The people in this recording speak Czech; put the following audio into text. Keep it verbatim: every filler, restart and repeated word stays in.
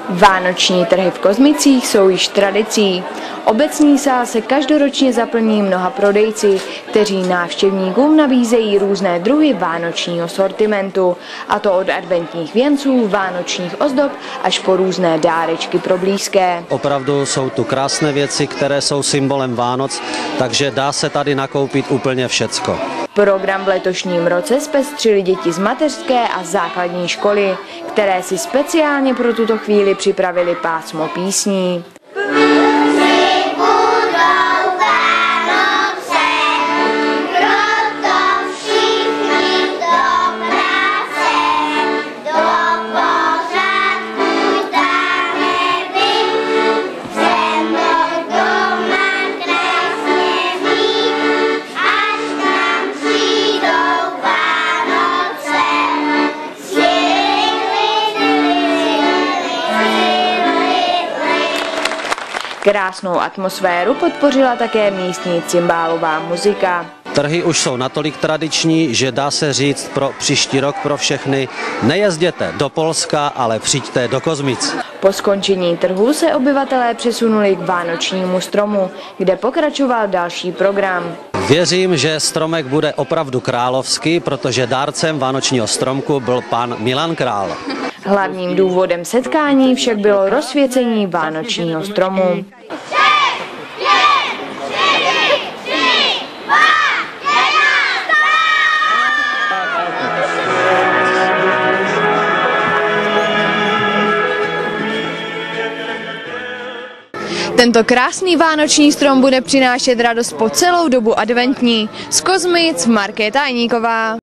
Vánoční trhy v Kozmicích jsou již tradicí. Obecní sál se každoročně zaplní mnoha prodejci, kteří návštěvníkům nabízejí různé druhy vánočního sortimentu, a to od adventních věnců, vánočních ozdob až po různé dárečky pro blízké. Opravdu jsou tu krásné věci, které jsou symbolem Vánoc, takže dá se tady nakoupit úplně všecko. Program v letošním roce zpestřili děti z mateřské a základní školy, které si speciálně pro tuto chvíli připravili pásmo písní. Krásnou atmosféru podpořila také místní cymbálová muzika. Trhy už jsou natolik tradiční, že dá se říct pro příští rok pro všechny: nejezděte do Polska, ale přijďte do Kozmic. Po skončení trhu se obyvatelé přesunuli k vánočnímu stromu, kde pokračoval další program. Věřím, že stromek bude opravdu královský, protože dárcem vánočního stromku byl pan Milan Král. Hlavním důvodem setkání však bylo rozsvěcení vánočního stromu. Tento krásný vánoční strom bude přinášet radost po celou dobu adventní. Z Kozmic Markéta Jeníková.